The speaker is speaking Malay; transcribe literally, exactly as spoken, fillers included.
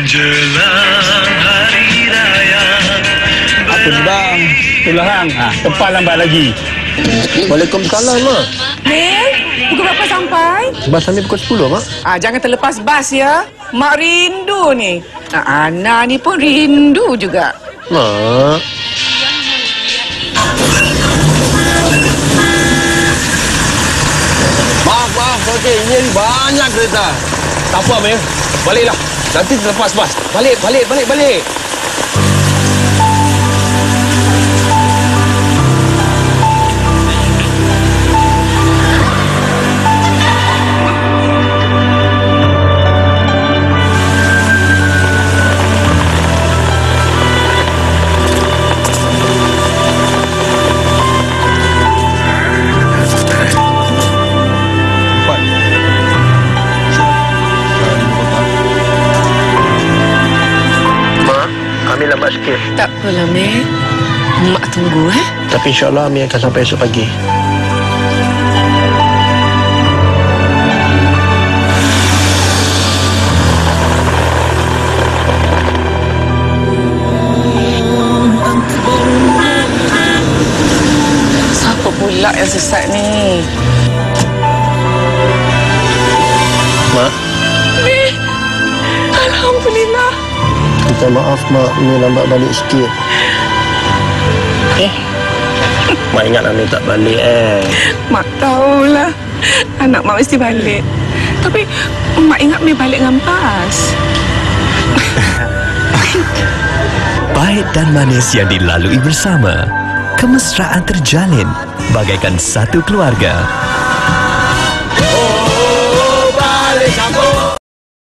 Menjelang hari raya. Apa bang? Itulah hang. Ah, tepat lambat lagi. Waalaikumsalam, Mak. Nel, pukul berapa sampai? Bas sampai pukul sepuluh, Mak. Ah, jangan terlepas bas ya. Mak rindu ni. Ah, Ana ni pun rindu juga. Mak. Maaf, maaf. Okey, ini banyak kereta. Tak apa, Amir. Baliklah. Nanti terlepas bas. Balik, balik, balik, balik. Lambat sikit. Tak apalah, Mel. Mak tunggu, eh? Tapi insyaAllah Amir akan sampai esok pagi. Siapa pula yang sesat ni? Mak. Mel, Alhamdulillah. Minta maaf, Mak. Ini lambat balik sikit. Eh? Mak ingat Amir tak balik, eh? Mak tahulah. Anak Mak mesti balik. Tapi Mak ingat Mel balik dengan bas. Pahit dan manis yang dilalui bersama. Kemesraan terjalin bagaikan satu keluarga.